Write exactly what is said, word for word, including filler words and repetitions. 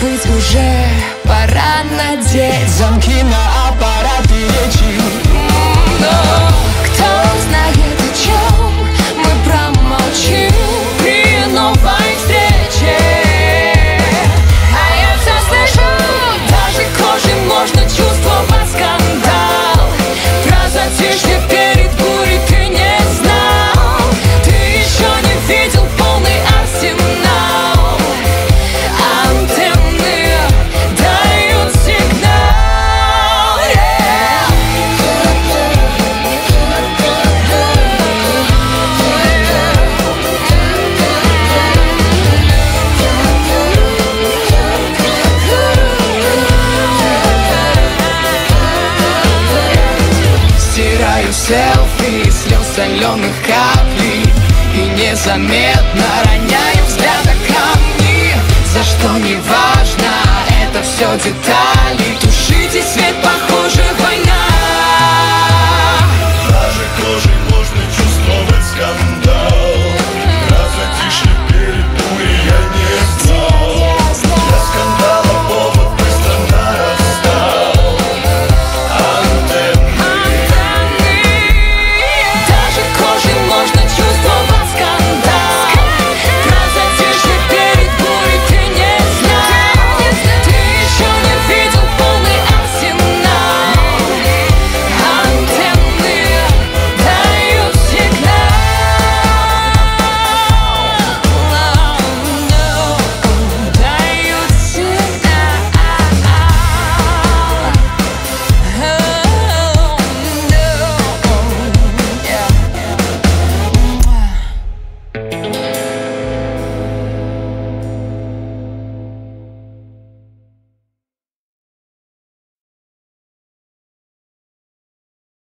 быть уже пора надеть замки на аппарате речи. Но кто знает, о чем мы промолчим при новой встрече. А я все слышу, даже кожей можно чувствовать скандал. Про затишье перед бурей ты не знал. Ты еще не видел полный арсенал. Антенны дают сигнал, yeah. Стираю селфи, слез соленых каплей и незаметно роняю взгляд на камни. За что не важно, это все детали. Тушите свет, похоже, война.